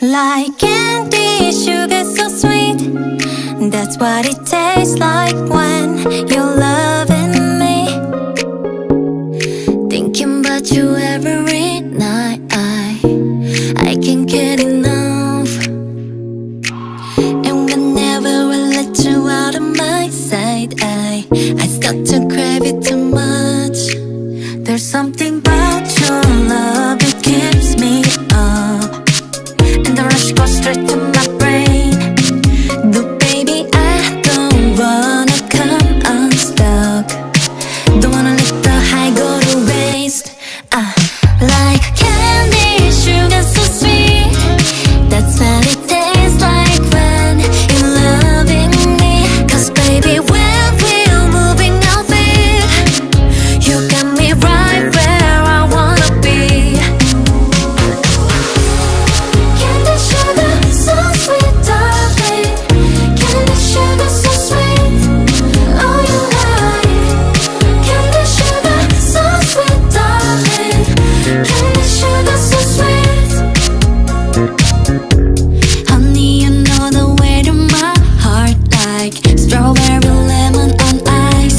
Like candy, sugar so sweet. That's what it tastes like when you're loving me. Thinking about you every night. I can't get enough. And whenever I let you out of my sight, I start to crave it too much. There's something about your love, it keeps me up, and the rush goes straight to my brain. No, baby, I don't wanna come unstuck. Don't wanna let the high go to waste. Like candy, sugar so sweet. That's what it tastes like when you're loving me. 'Cause baby, when we're moving our feet, you got me right where I wanna be. Candy, sugar so sweet, darling. Candy, sugar so sweet. Oh, you like candy, sugar so sweet, darling. Candy, sugar so sweet. Honey, you know the way to my heart, like strawberry lemon on ice.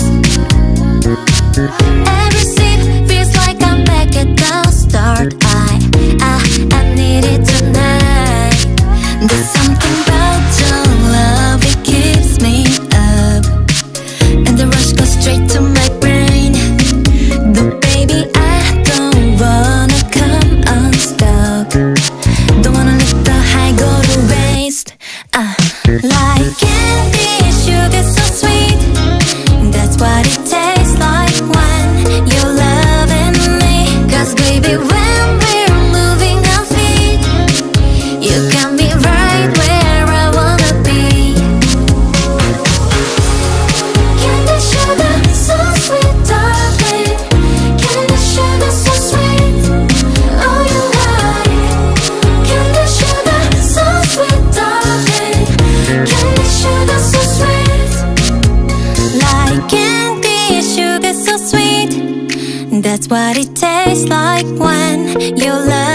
Every sip feels like I'm back at the start. I need it tonight. There's something about your love, it keeps me up, and the rush goes straight to my brain. No, baby, I don't wanna come unstuck. Don't wanna let the high go to waste. Like candy, sugar so sweet. That's what it tastes like when you're loving me. 'Cause baby, when we're moving our feet, you got me right where I wanna be. Candy, sugar so sweet, darling. Candy, sugar so sweet. Oh, you like candy, sugar so sweet, darling. Candy, sugar so sweet. Like candy, sugar so sweet. That's what it tastes like when you're loving